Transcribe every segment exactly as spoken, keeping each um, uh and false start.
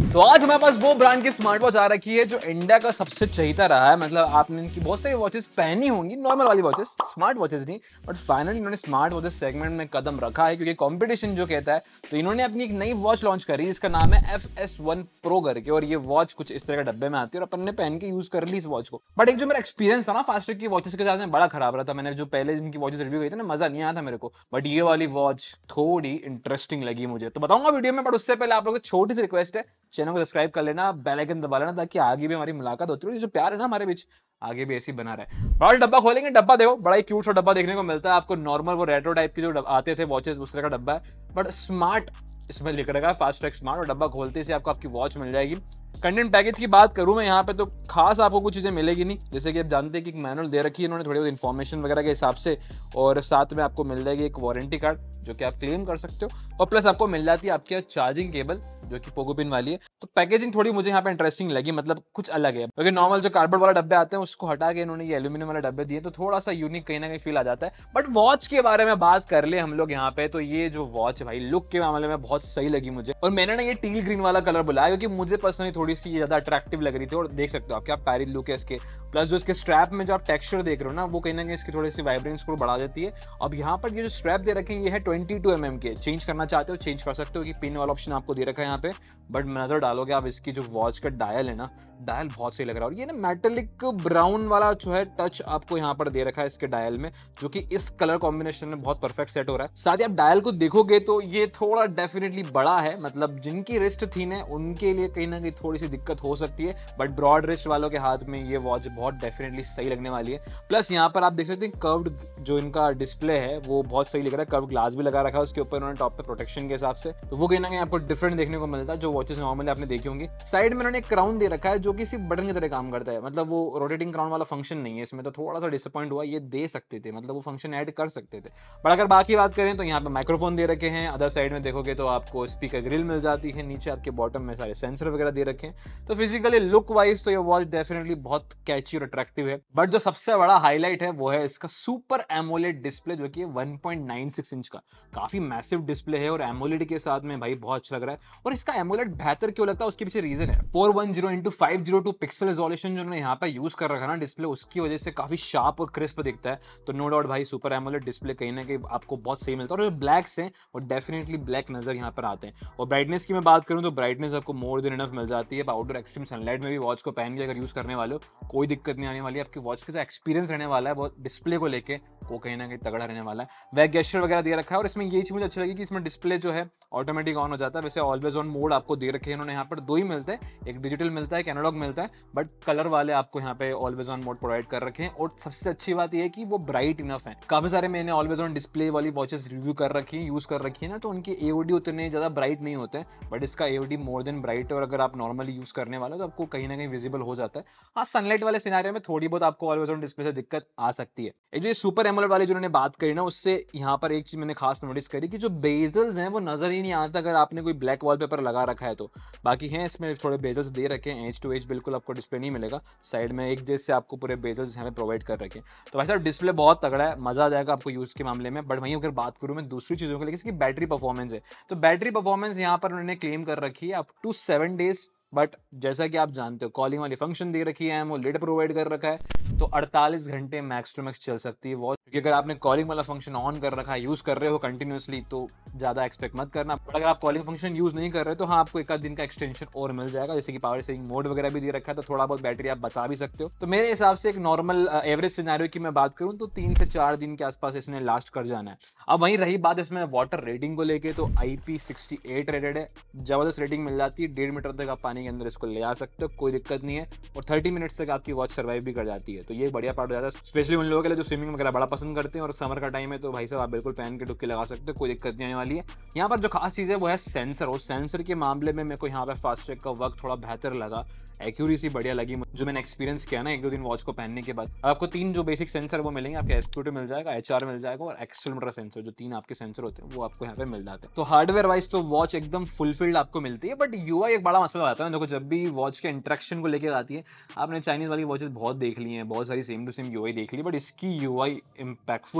तो आज हमारे पास वो ब्रांड की स्मार्ट वॉच आ रखी है जो इंडिया का सबसे चहीता रहा है। मतलब आपने इनकी बहुत सारी वॉचेस पहनी होंगी, नॉर्मल वाली वॉचेस, स्मार्ट वॉचेस नहीं, बट फाइनली इन्होंने स्मार्ट वॉचेस सेगमेंट में कदम रखा है क्योंकि कंपटीशन जो कहता है। तो इन्होंने अपनी एक नई वॉच लॉन्च करी, इसका नाम है एफ एस वन प्रो करके, और ये वॉच कुछ इस तरह के डब्बे में आती है और अपन ने पहन के यूज कर ली इस वॉच को। बट एक जो मेरा एक्सपीरियंस था ना फास्ट्रैक की वॉचेस के साथ में बड़ा खराब रहा था। मैंने जो पहले इनकी वॉचेस रिव्यू की थी ना, मजा नहीं आया था मेरे को, बट ये वाली वॉच थोड़ी इंटरेस्टिंग लगी मुझे, तो बताऊंगा वीडियो में। बट उससे पहले आप लोगों को छोटी सी रिक्वेस्ट है, चैनल को सब्सक्राइब कर लेना, बेल आइकन दबा लेना, ताकि आगे भी हमारी मुलाकात होती रहे। जो प्यार है ना हमारे बीच, आगे भी ऐसी बना रहे। बड़ा डब्बा खोलेंगे, डब्बा देखो, बड़ा ही क्यूट सा डब्बा देखने को मिलता है आपको। नॉर्मल वो रेट्रो टाइप के जो आते थे वॉचेस, उस तरह का डब्बा है, बट स्मार्ट इसमें लिख रखा है फास्ट्रैक स्मार्ट। और डब्बा खोलते से आपको आपकी वॉच मिल जाएगी। कंटेंट पैकेज की बात करूं मैं यहाँ पे, तो खास आपको कुछ चीज़ें मिलेगी नहीं। जैसे कि आप जानते हैं कि एक मैनुअल दे रखी है इन्होंने थोड़ी बहुत इन्फॉर्मेशन वगैरह के हिसाब से, और साथ में आपको मिल जाएगी एक वारंटी कार्ड जो कि आप क्लेम कर सकते हो, और प्लस आपको मिल जाती है आपकी चार्जिंग केबल जो कि पोगो पिन वाली है। तो पैकेजिंग थोड़ी मुझे यहाँ पे इंटरेस्टिंग लगी, मतलब कुछ अलग है, क्योंकि नॉर्मल जो कार्डबोर्ड वाला डब्बे आते हैं उसको हटा के इन्होंने ये एल्यूमिनियम वाले डब्बे दिए, तो थोड़ा सा यूनिक कहीं ना कहीं फील आ जाता है। बट वॉच के बारे में बात कर ले हम लोग यहाँ पे, तो ये जो वॉच है भाई, लुक के मामले में बहुत सही लगी मुझे। और मैंने ना ये टील ग्रीन वाला कलर बुलाया क्योंकि मुझे पर्सनली थोड़ी सी ज्यादा अट्रैक्टिव लग रही थी। और देख सकते हो आप क्या प्यारी लुक है इसके। प्लस जो इसके स्ट्रैप में जो आप टेक्सचर देख रहे हो ना, वो कहीं ना कहीं इसकी थोड़ी सी वाइब्रेंस को बढ़ा देती है। अब यहाँ पर ये जो स्ट्रैप दे रखे हैं ये है ट्वेंटी टू एम एम के। चेंज करना चाहते हो चेंज कर सकते हो, कि पिन वाला ऑप्शन आपको दे रखा है यहाँ पे। बट नजर डालोगे आप इसकी जो वॉच का डायल है ना, डायल बहुत सही लग रहा है। और ये ना मेटेलिक ब्राउन वाला जो है टच आपको यहाँ पर दे रखा है इसके डायल में, जो कि इस कलर कॉम्बिनेशन में बहुत परफेक्ट सेट हो रहा है। साथ ही आप डायल को देखोगे तो ये थोड़ा डेफिनेटली बड़ा है, मतलब जिनकी रिस्ट थीन है उनके लिए कहीं ना कहीं थोड़ी सी दिक्कत हो सकती है, बट ब्रॉड रिस्ट वालों के हाथ में ये वॉच बहुत डेफिनेटली सही लगने वाली है। प्लस यहाँ पर आप देख सकते हैं कर्व्ड जो इनका डिस्प्ले है वो बहुत सही लग रहा है। कर्व ग्लास भी लगा रखा है उसके ऊपर उन्होंने टॉप पे प्रोटेक्शन के हिसाब से, तो वो कहीं ना कहीं आपको डिफरेंट देखने को मिलता है जो वॉचेस नॉर्मली आपने देखी होंगी। साइड में उन्होंने एक क्राउन दे रखा है जो कि सिर्फ बटन की तरह काम करता है, मतलब वो रोटेटिंग क्राउन वाला फंक्शन नहीं है इसमें, तो थोड़ा सा डिसअपॉइंट हुआ। ये दे सकते थे, मतलब वो फंक्शन ऐड कर सकते थे। बट अगर बाकी बात करें तो यहाँ पे माइक्रोफोन दे रखे हैं। अदर साइड में देखोगे तो आपको स्पीकर ग्रिल मिल जाती है, नीचे आपके बॉटम में सारे सेंसर वगैरह दे रखे हैं। तो फिजिकली लुक वाइज तो ये वॉच डेफिनेटली बहुत कैची और अट्रैक्टिव है। बट जो सबसे बड़ा हाईलाइट है वो है इसका सुपर एमोलेड डिस्प्ले, जो कि one point nine six inch का काफी मैसिव डिस्प्ले है, और एमोलेड के साथ में भाई बहुत अच्छा लग रहा है। और इसका एमोलेड बेहतर क्यों लगता है उसके पीछे रीजन है, four one zero into five zero two pixel resolution जो उन्होंने यहाँ पे यूज कर रखा है ना डिस्प्ले, उसकी वजह से काफी शार्प और क्रिस्प दिखता है। तो नो डाउट भाई सुपर एमोलेड डिस्प्ले कहीं ना कहीं आपको बहुत सही मिलता है। और जो ब्लैक्स हैं वो डेफिनेटली ब्लैक नजर यहाँ पर आते हैं। और ब्राइटनेस की मैं बात करूँ तो ब्राइटनेस आपको मोर देन इनफ मिल जाती है। आउटडोर एक्सट्रीम सनलाइट में भी वॉच को पहन के अगर यूज करने वाले हो कोई दिक्कत नहीं आने वाली। आपकी वॉच के जो एक्सपीरियंस रहने वाला है वो डिस्प्ले को लेके वो कहीं ना कहीं तगड़ा रहने वाला है। बैक गेस्चर वगैरह दे रखा है, और इसमें ये चीज मुझे अच्छी लगी कि इसमें डिस्प्ले जो है ऑटोमेटिक ऑन हो जाता है। वैसे ऑलवेज ऑन मोड आपको दे रखे हैं इन्होंने, यहाँ पर दो ही मिलते हैं, एक डिजिटल मिलता है, एक एनालॉग मिलता है, बट कलर वाले आपको यहाँ पे ऑलवेज ऑन मोड प्रोवाइड कर रखे हैं। और सबसे अच्छी बात यह है कि वो ब्राइट इनफ है। काफी सारे मैंने ऑलवेज ऑन डिस्प्ले वाली वॉचेस रिव्यू कर रखी है, यूज कर रखी है ना, तो उनके एओडी उतने ज्यादा ब्राइट नहीं होते हैं, बट इसका एओडी मोर देन ब्राइट है। और अगर आप नॉर्मली यूज करने वाले हो तो आपको कहीं ना कहीं विजिबल हो जाता है। हाँ, सनलाइट वाले सिनेरियो में थोड़ी बहुत आपको ऑलवेज ऑन डिस्प्ले से दिक्कत आ सकती है। ये जो सुपर एमोलेड वाली जो उन्होंने बात करी ना, उससे यहाँ पर एक चीज मैंने खास नोटिस करी कि जो बेजल्स हैं वो नजर ही नहीं आता अगर आपने कोई ब्लैक वॉलपेपर लगा रखा है तो। बाकी हैं इसमें थोड़े बेजल्स दे रखे हैं, एज टू एज बिल्कुल आपको डिस्प्ले नहीं मिलेगा। साइड में एक जैसे आपको पूरे बेजल्स यहाँ पे प्रोवाइड कर रखे हैं। तो वैसे डिस्प्ले बहुत तगड़ा है, मजा आ जाएगा आपको यूज के मामले में। बट वहीं अगर बात करूँ मैं दूसरी चीजों को लेकर, इसकी बैटरी परफॉर्मेंस है, तो बैटरी परफॉर्मेंस यहाँ पर उन्होंने क्लेम कर रखी है up to seven days. But जैसा कि आप जानते हो कॉलिंग वाली फंक्शन दे रखी है, वो लिड प्रोवाइड कर रखा है, तो अड़तालीस घंटे मैक्स टू मैक्स चल सकती है वॉच। क्योंकि अगर आपने कॉलिंग वाला फंक्शन ऑन कर रखा है, यूज कर रहे हो कंटिन्यूसली, तो ज्यादा एक्सपेक्ट मत करना। बट अगर आप कॉलिंग फंक्शन यूज नहीं कर रहे तो हाँ, आपको एक आध दिन का एक्सटेंशन और मिल जाएगा, जैसे कि पावर सेविंग मोड वगैरह भी दे रखा है, तो थोड़ा बहुत बैटरी आप बचा भी सकते हो। तो मेरे हिसाब से एक नॉर्मल एवरेज सिनेरियो की मैं बात करूँ तो तीन से चार दिन के आसपास इसने लास्ट कर जाना है। अब वहीं रही बात इसमें वाटर रेटिंग को लेके, तो I P sixty eight rated है, जबरदस्त रेटिंग मिल जाती है। डेढ़ मीटर तक आप पानी के अंदर इसको ले आ सकते हो, कोई दिक्कत नहीं है। और तीस मिनट्स तक आपकी वॉच सर्वाइव भी कर जाती है, तो ये बढ़िया पार्ट हो जाता है, स्पेशली उन लोगों के लिए जो स्विमिंग वगैरह बड़ा पसंद करते हैं। और समर का टाइम है तो भाई साहब आप बिल्कुल पहन के डुबकी लगा सकते हो, कोई दिक्कत नहीं आने वाली है। यहाँ पर जो खास चीज़ है वो है सेंसर, और सेंसर के मामले में मेरे को यहाँ पे फास्ट्रैक का वर्क थोड़ा बेहतर लगा, एक्यूरेसी बढ़िया लगी जो मैंने एक्सपीरियंस किया ना एक दो दिन वॉच को पहनने के बाद। आपको तीन जो बेसिक सेंसर वो मिलेंगे, आपके एस पी टू मिल जाएगा, एच आर मिल जाएगा, और एक्सेलेरोमीटर सेंसर, जो तीन आपके सेंसर होते हैं वो आपको यहाँ पे मिल जाते हैं। तो हार्डवेयर वाइज तो वॉच एकदम फुलफिल्ड आपको मिलती है। बट यूआई एक बड़ा मसला आता है, देखो जब भी वॉच के इंटरेक्शन को लेकर आती है, आपने चाइनीज वाली वॉचेस बहुत देख ली हैं, बहुत सारी सेम टू सेम यूआई देख ली, बट इसकी यूआई इम्पैक्टफुल है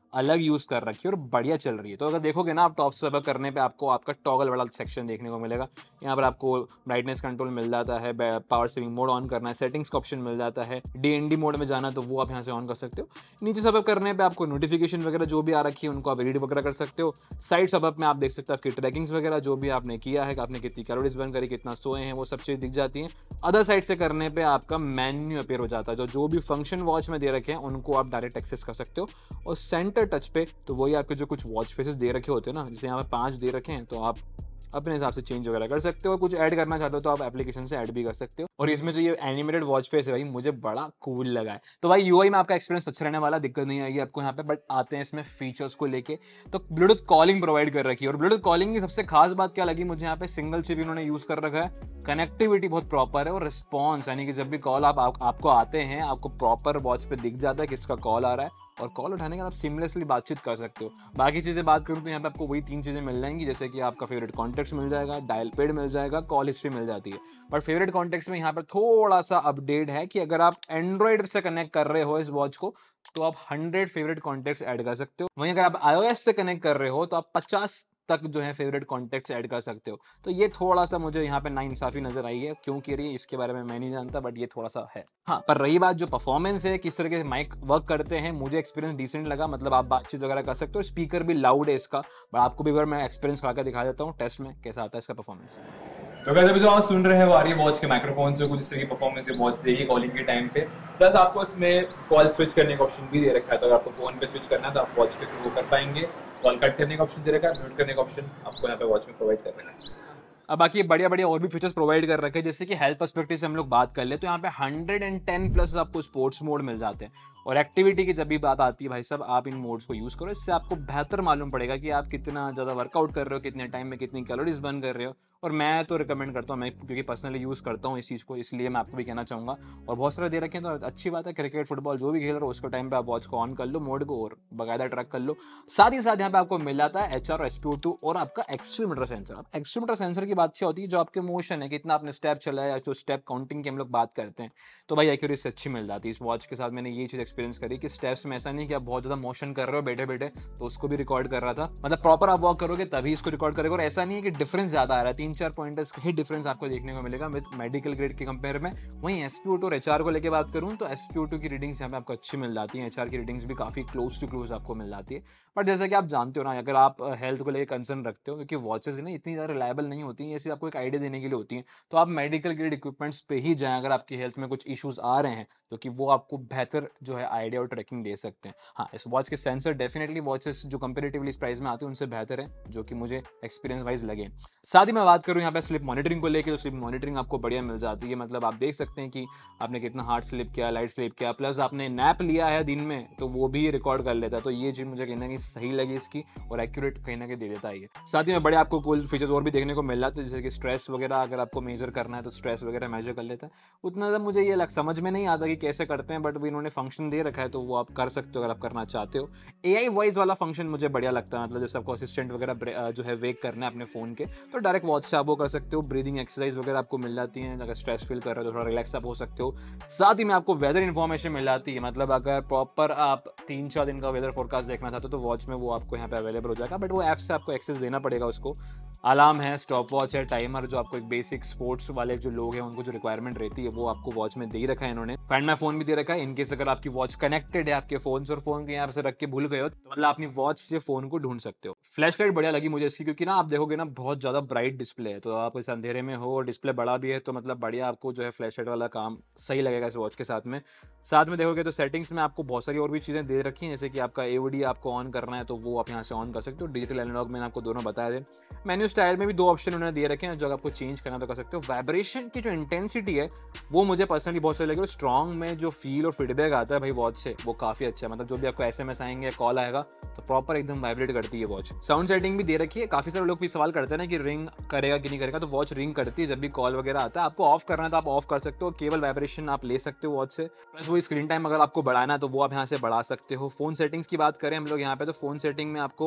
अलग यूज़ कर रखी है और बढ़िया चल रही है। तो अगर देखोगे ना आप टॉप स्विप अप करने पे आपको आपका टॉगल वाला सेक्शन देखने को मिलेगा। यहाँ पर आपको ब्राइटनेस कंट्रोल मिल जाता है, पावर सेविंग मोड ऑन करना है, सेटिंग्स का ऑप्शन मिल जाता है, डी एन डी मोड में जाना है तो वो आप यहाँ से ऑन कर सकते हो। नीचे स्विप अप करने पे आपको नोटिफिकेशन वगैरह जो भी आ रखी है उनको आप रीड वगैरह कर सकते हो। साइड स्विप अप में आप देख सकते हो आपकी ट्रैकिंग्स वगैरह जो भी आपने किया है, आपने कितनी कैलोरीज बर्न करी, कितना सोए हैं, वो सब चीज़ दिख जाती हैं। अदर साइड से करने पे आपका मेन्यू अपीयर हो जाता है, तो जो भी फंक्शन वॉच में दे रखे हैं उनको आप डायरेक्ट एक्सेस कर सकते हो। और सेंटर टच पे तो वही आपके जो कुछ वॉच फेसेस दे रखे होते हैं ना, जैसे यहाँ पे पांच दे रखे हैं, तो आप अपने हिसाब से चेंज वगैरह कर सकते हो। कुछ ऐड करना चाहते हो तो आप एप्लीकेशन से ऐड भी कर सकते हो। और इसमें जो ये एनिमेटेड वॉच फेस है भाई मुझे बड़ा कूल लगा है। तो भाई यूआई में आपका एक्सपीरियंस अच्छा रहने वाला, दिक्कत नहीं आएगी आपको यहाँ पे। बट आते हैं इसमें फीचर्स को लेके, तो ब्लूटूथ कॉलिंग प्रोवाइड कर रखी है। और ब्लूटूथ कॉलिंग की सबसे खास बात क्या लगी मुझे, यहाँ पे सिंगल चिप इन्होंने यूज कर रखा है, कनेक्टिविटी बहुत प्रॉपर है और रिस्पॉन्स, यानी कि जब भी कॉल आप, आप आपको आते हैं आपको प्रॉपर वॉच पे दिख जाता है किसका कॉल आ रहा है, और कॉल उठाने के बाद आप सिमलेसली बातचीत कर सकते हो। बाकी चीज़ें बात करूँ तो यहाँ पे आपको वही तीन चीज़ें मिल जाएंगी, जैसे कि आपका फेवरेट कॉन्टैक्ट्स मिल जाएगा, डायल पेड मिल जाएगा, कॉल हिस्ट्री मिल जाती है। बट फेवरेट कॉन्टैक्ट्स में यहाँ पर थोड़ा सा अपडेट है कि अगर आप एंड्रॉइड से कनेक्ट कर रहे हो इस वॉच को तो आप हंड्रेड फेवरेट कॉन्टैक्ट्स ऐड कर सकते हो। वहीं अगर आप आईओएस से कनेक्ट कर रहे हो तो आप पचास तक जो है फेवरेट कॉन्टैक्ट्स ऐड कर सकते हो। तो ये थोड़ा सा मुझे यहाँ पे नाइंसाफी नजर आई है, क्यों कह रही है इसके बारे में मैं नहीं जानता, बट ये थोड़ा सा है। हाँ, पर रही बात जो परफॉर्मेंस है, किस तरह के माइक वर्क करते हैं, मुझे एक्सपीरियंस डिसेंट लगा। मतलब आप बातचीत वगैरह कर सकते हो, स्पीकर भी लाउड है इसका। बट आपको भी बार मैं एक्सपीरियंस करा दिखा देता हूँ टेस्ट में कैसा आता है इसका परफॉर्मेंस। तो अगर अभी जो आप सुन रहे हैं वो आ रही है वॉच के माइक्रोफोन से, कुछ इस तरह की परफॉर्मेंस वॉच देगी कॉलिंग के टाइम पे। प्लस आपको इसमें कॉल स्विच करने का ऑप्शन भी दे रखा है, तो अगर आपको फोन पे स्विच करना है तो आप वॉच के थ्रू कर पाएंगे। कॉल कट करने का ऑप्शन दे रखा है, म्यूट करने का ऑप्शन आपको यहाँ पे वॉच में प्रोवाइड कर रखा है। अब बाकी बढ़िया बढ़िया और भी फीचर्स प्रोवाइड कर रखे हैं, जैसे कि हेल्थ पर्सपेक्टिव से हम लोग बात कर ले तो यहाँ पे हंड्रेड टेन प्लस आपको स्पोर्ट्स मोड मिल जाते हैं। और एक्टिविटी की जब भी बात आती है भाई साहब, आप इन मोड्स को यूज़ करो, इससे आपको बेहतर मालूम पड़ेगा कि आप कितना ज़्यादा वर्कआउट कर रहे हो, कितने टाइम में कितनी कैलोरीज बर्न कर रहे हो। और मैं तो रिकमेंड करता हूँ, मैं क्योंकि पर्सनली यूज़ करता हूँ इस चीज़ को, इसलिए मैं आपको भी कहना चाहूँगा। और बहुत सारे दे रखे हैं तो अच्छी बात है, क्रिकेट फुटबॉल जो भी खेल रहे हो उसको टाइम पे आप वॉच को ऑन कर लो, मोड को, और बाकायदा ट्रैक कर लो। साथ ही साथ यहाँ पे आपको मिल जाता है H R S P O two और आपका एक्सीलरोमीटर सेंसर। अब एक्सीलरोमीटर सेंसर की बात क्या होती है, जो आपके मोशन है, कितना आपने स्टेप चला है, जो स्टेप काउंटिंग की हम लोग बात करते हैं, तो भाई एक्यूरेसी अच्छी मिल जाती है इस वॉच के साथ। मैंने ये चीज़ एक्सपीरियंस करी कि स्टेप्स में ऐसा नहीं कि आप बहुत ज़्यादा मोशन कर रहे हो बैठे बैठे, तो उसको भी रिकॉर्ड कर रहा था। मतलब प्रॉपर आप वॉक करोगे तभी इसको रिकॉर्ड करेगा। और ऐसा नहीं है कि डिफरेंस ज़्यादा आ रहा है, तीन चार पॉइंटर्स ही डिफरेंस आपको देखने को मिलेगा विद मेडिकल ग्रेड के कंपेयर में। वहीं एस पी ओ टू और एच आर को लेकर बात करूँ तो एस पी ओ टू की रीडिंग्स यहाँ पे आपको अच्छी मिल जाती है, एच आर की रीडिंग्स भी काफ़ी क्लोज टू क्लोज आपको मिल जाती है। बट जैसा कि आप जानते हो ना, अगर आप हेल्थ को लेकर कंसर्न रखते हो, क्योंकि वॉचेस ना इतनी ज़्यादा रिलायबल नहीं होती हैं, ऐसे आपको एक आइडिया देने के लिए होती हैं, तो आप मेडिकल ग्रेड इक्विपमेंट्स पे ही जाएं अगर आपकी हेल्थ में कुछ इश्यूज आ रहे हैं, तो कि वो आपको बेहतर जो है आइडिया और ट्रैकिंग दे सकते हैं। हाँ, इस वॉच के सेंसर डेफिनेटली वॉचेस जो कंपेरेटिवली इस प्राइस में आते हैं उनसे बेहतर है, जो कि मुझे एक्सपीरियंस वाइज लगे। साथ ही मैं बात करूँ यहाँ पे स्लिप मॉनिटरिंग को लेकर, तो स्लिप मॉनिटरिंग आपको बढ़िया मिल जाती है। मतलब आप देख सकते हैं कि आपने कितना हार्ड स्लिप किया, लाइट स्लिप किया, प्लस आपने नैप लिया है दिन में तो वो भी रिकॉर्ड कर लेता है। तो ये चीज़ मुझे कहीं ना कहीं सही लगी इसकी, और एक्यूरेट कहीं ना कहीं दे देता है ये। साथ ही में बड़े आपको कूल फीचर्स और भी देखने को मिल जाते हैं, जैसे कि स्ट्रेस वगैरह अगर आपको मेजर करना है तो स्ट्रेस वगैरह मेजर कर लेता है। उतना ज़्यादा मुझे ये लग समझ में नहीं आता कि कैसे करते हैं, बट वो इन्होंने फंक्शन दे रखा है तो वो आप कर सकते हो अगर आप करना चाहते हो। ए आई वॉइस वाला फंक्शन मुझे बढ़िया लगता है, मतलब जैसे आपको असिस्टेंट वगैरह जो है वेक करना है अपने फ़ोन के, तो डायरेक्ट वॉच से आप वो कर सकते हो। ब्रीदिंग एक्सरसाइज वगैरह आपको मिल जाती है, अगर स्ट्रेस फील कर रहे हो तो थोड़ा रिलैक्स आप हो सकते हो। साथ ही में आपको वेदर इन्फॉर्मेशन मिल जाती है, मतलब अगर प्रॉपर आप तीन चार दिन का वेदर फोरकास्ट देखना चाहते हो तो वॉच में वो आपको यहाँ पे अवेलेबल हो जाएगा। बट वो ऐप से आपको एक्सेस देना पड़ेगा उसको। अलार्म है, स्टॉप वॉच है, टाइमर, जो आपको एक बेसिक स्पोर्ट्स वाले जो लोग हैं उनको जो रिक्वायरमेंट रहती है वो आपको वॉच में दे ही रखा है इन्होंने। फाइंड माय फोन भी दे रखा है, इनकेस अगर आपकी वॉच कनेक्टेड है आपके फोन से और फोन के यहाँ से रख के भूल गए हो तो मतलब अपनी वॉच से फोन को ढूंढ सकते हो। फ्लैश लाइट बढ़िया लगी मुझे इसकी, क्योंकि ना आप देखोगे ना बहुत ज्यादा ब्राइट डिस्प्ले है, तो आप इस अंधेरे में हो और डिस्प्ले बड़ा भी है तो मतलब बढ़िया आपको जो है फ्लैश लाइट वाला काम सही लगेगा इस वॉच के साथ में। साथ में देखोगे तो सेटिंग्स में आपको बहुत सारी और भी चीज़ें दे रखी हैं, जैसे कि आपका ए ओ डी आपको ऑन करना है तो वो आप यहाँ से ऑन कर सकते हो। डिजिटल एनालॉग मैंने आपको दोनों बताया थे। मेन्यू स्टाइल में भी दो ऑप्शन उन्होंने दिए रखे हैं, जो आपको चेंज करना तो कर सकते हो। वाइब्रेशन की जो इंटेंसिटी है वो मुझे पर्सनली बहुत सही लगी, और स्ट्रॉन्ग में जो फील और फीडबैक आता है भाई वॉच से वो काफ़ी अच्छा है। मतलब जो भी आपको एस एम एस आएंगे, कॉल आएगा तो प्रॉपर एकदम वाइब्रेट करती है वॉच। साउंड सेटिंग भी दे रखी है। काफ़ी सारे लोग भी सवाल करते हैं ना कि रिंग करेगा कि नहीं करेगा, तो वॉच रिंग करती है जब भी कॉल वगैरह आता है। आपको ऑफ करना है तो आप ऑफ कर सकते हो, केवल वाइब्रेशन आप ले सकते हो वॉच से। प्लस वही स्क्रीन टाइम अगर आपको बढ़ाना है तो वो आप यहाँ से बढ़ा सकते हो। फोन सेटिंग्स की बात करें हम लोग यहाँ पे, तो फोन सेटिंग में आपको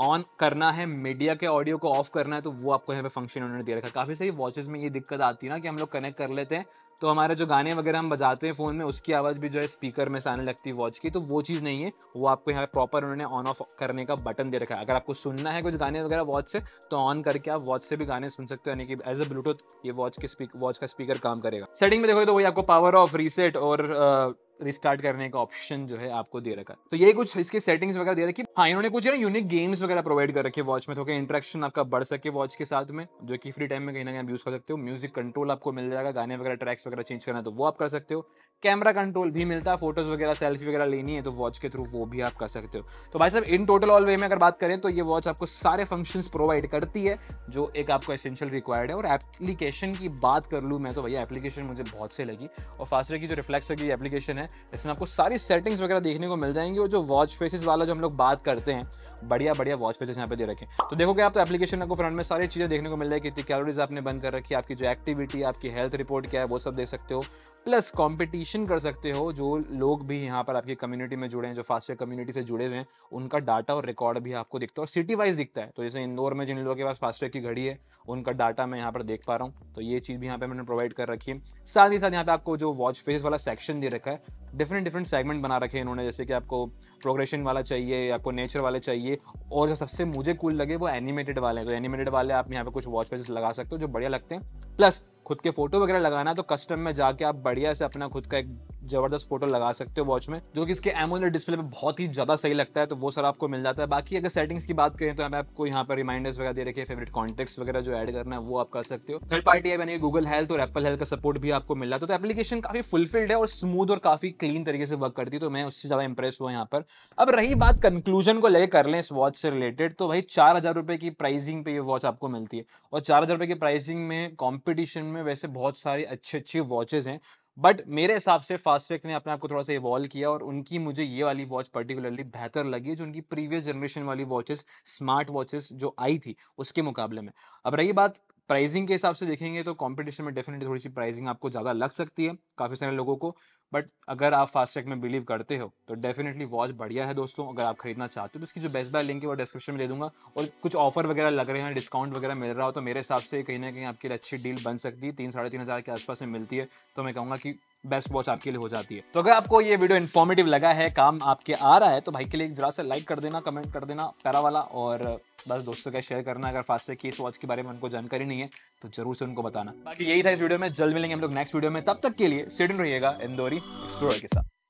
ऑन करना है, मीडिया के ऑडियो को ऑफ करना है, तो वो आपको यहाँ पे फंक्शन उन्होंने दे रखा है। काफ़ी सारी वॉचेस में ये दिक्कत आती है ना कि हम लोग कनेक्ट कर लेते हैं तो हमारे जो गाने वगैरह हम बजाते हैं फ़ोन में उसकी आवाज़ भी जो है स्पीकर में से आने लगती है वॉच की, तो वो चीज़ नहीं है। वो आपको यहाँ पे प्रॉपर उन्होंने ऑन ऑफ करने का बटन दे रखा है। अगर आपको सुनना है कुछ गाने वगैरह वॉच से तो ऑन करके आप वॉच से भी गाने सुन सकते हो, यानी कि एज अ ब्लूटूथ ये वॉच के स्पीक वॉच का स्पीकर काम करेगा। सेटिंग में देखोगे तो वही आपको पावर ऑफ, रीसेट और रिस्टार्ट करने का ऑप्शन जो है आपको दे रखा है। तो ये कुछ इसकी सेटिंग्स वगैरह दे रखी है। हाँ, इन्होंने कुछ है ना यूनिक गेम्स वगैरह प्रोवाइड कर रखे हैं वॉच में, तो इंटरेक्शन आपका बढ़ सके वॉच के साथ में, जो कि फ्री टाइम में कहीं ना कहीं यूज कर सकते हो। म्यूजिक कंट्रोल आपको मिल जाएगा, गाने वगैरह ट्रैक्स वगैरह चेंज करना है तो वो आप कर सकते हो। कैमरा कंट्रोल भी मिलता है, फोटोज वगैरह सेल्फी वगैरह लेनी है तो वॉच के थ्रू वो भी आप कर सकते हो। तो भाई साहब इन टोटल ऑल वे में अगर बात करें तो ये वॉच आपको सारे फंक्शंस प्रोवाइड करती है जो एक आपको एसेंशियल रिक्वायर्ड है। और एप्लीकेशन की बात कर लूँ मैं तो भैया एप्लीकेशन मुझे बहुत से लगी, और फास्ट्रैक की जो रिफ्लेक्स की एप्लीकेशन है इसमें आपको सारी सेटिंग्स वगैरह देखने को मिल जाएंगी। और जो वॉच फेसेस वाला जो हम लोग बात करते हैं, बढ़िया बढ़िया वॉच फेसेस यहाँ पे दे रखे हैं। तो देखोगे आप तो एप्लीकेशन आपको फ्रंट में सारी चीज़ें देखने को मिल जाएगी, कितनी कैलोरीज आपने बंद कर रखी है, आपकी जो एक्टिविटी, आपकी हेल्थ रिपोर्ट क्या है वो सब देख सकते हो। प्लस कॉम्पिटिशन कर सकते हो, जो लोग भी यहाँ पर आपकी कम्युनिटी में जुड़े हैं, जो फास्ट्रैक कम्युनिटी से जुड़े हुए हैं, उनका डाटा और रिकॉर्ड भी आपको दिखता है और सिटी वाइज दिखता है। तो जैसे इंदौर में जिन लोगों के पास फास्ट्रैक की घड़ी है उनका डाटा मैं यहाँ पर देख पा रहा हूँ, तो ये चीज़ भी यहाँ पे मैंने प्रोवाइड कर रखी है। साथ ही साथ यहाँ पे आपको जो वॉच फेस वाला सेक्शन दे रखा है, डिफरेंट डिफरेंट सेगमेंट बना रखे हैं इन्होंने, जैसे कि आपको प्रोग्रेशन वाला चाहिए, आपको नेचर वाले चाहिए, और जो सबसे मुझे कूल लगे वो एनिमेटेड वाले हैं। तो एनिमेटेड वाले आप यहाँ पे कुछ वॉच फेसेस लगा सकते हो जो बढ़िया लगते हैं। प्लस खुद के फोटो वगैरह लगाना है तो कस्टम में जाके आप बढ़िया से अपना खुद का एक जबरदस्त फोटो लगा सकते हो वॉच में, जो कि इसके एमोलेड डिस्प्ले पे बहुत ही ज्यादा सही लगता है, तो वो सर आपको मिल जाता है। बाकी अगर सेटिंग्स की बात करें तो हमें आपको यहाँ पर रिमाइंडर्स वगैरह दे रखे हैं, फेवरेट कॉन्टेक्ट्स वगैरह जो ऐड करना है वो आप कर सकते हो। थर्ड पार्टी ऐप यानी गूगल हेल्थ और एप्पल हेल्थ का सपोर्ट भी आपको मिल रहा है। तो एप्लीकेशन काफी फुलफिल्ड है और स्मूथ और काफी क्लीन तरीके से वर्क करती है, तो मैं उससे ज्यादा इंप्रेस हुआ यहाँ पर। अब रही बात कंक्लूजन को लेकर कर लें इस वॉच से रिलेटेड, तो भाई चार हजार रुपए की प्राइसिंग पे ये वॉच आपको मिलती है, और चार हजार रुपए की प्राइसिंग में कॉम्पिटिशन में वैसे बहुत सारी अच्छी अच्छी वॉचेज हैं, बट मेरे हिसाब से फास्ट्रैक ने अपने आप को थोड़ा सा इवॉल्व किया और उनकी मुझे ये वाली वॉच पर्टिकुलरली बेहतर लगी, जो उनकी प्रीवियस जनरेशन वाली वॉचेस, स्मार्ट वॉचेस जो आई थी उसके मुकाबले में। अब रही बात प्राइसिंग के हिसाब से देखेंगे तो कंपटीशन में डेफिनेटली थोड़ी सी प्राइसिंग आपको ज़्यादा लग सकती है काफ़ी सारे लोगों को, बट अगर आप फास्ट्रैक में बिलीव करते हो तो डेफिनेटली वॉच बढ़िया है दोस्तों। अगर आप खरीदना चाहते हो तो इसकी जो बेस्ट बाय लिंक है वो डिस्क्रिप्शन में दे दूंगा, और कुछ ऑफर वगैरह लग रहे हैं, डिस्काउंट वगैरह मिल रहा हो तो मेरे हिसाब से कहीं ना कहीं आपके लिए अच्छी डील बन सकती है। तीन साढ़े तीन हज़ार के आसपास में मिलती है, तो मैं कहूँगा कि बेस्ट वॉच आपके लिए हो जाती है। तो अगर आपको ये वीडियो इन्फॉर्मेटिव लगा है, काम आपके आ रहा है, तो भाई के लिए जरा सा लाइक कर देना, कमेंट कर देना पैरा वाला, और बस दोस्तों का शेयर करना। अगर फास्ट्रैक की इस वॉच के बारे में उनको जानकारी नहीं है तो जरूर से उनको बताना। बाकी यही था इस वीडियो में, जल्द मिलेंगे हम लोग नेक्स्ट वीडियो में, तब तक के लिए स्टे ट्यून्ड रहिएगा इंदौरी एक्सप्लोरर के साथ।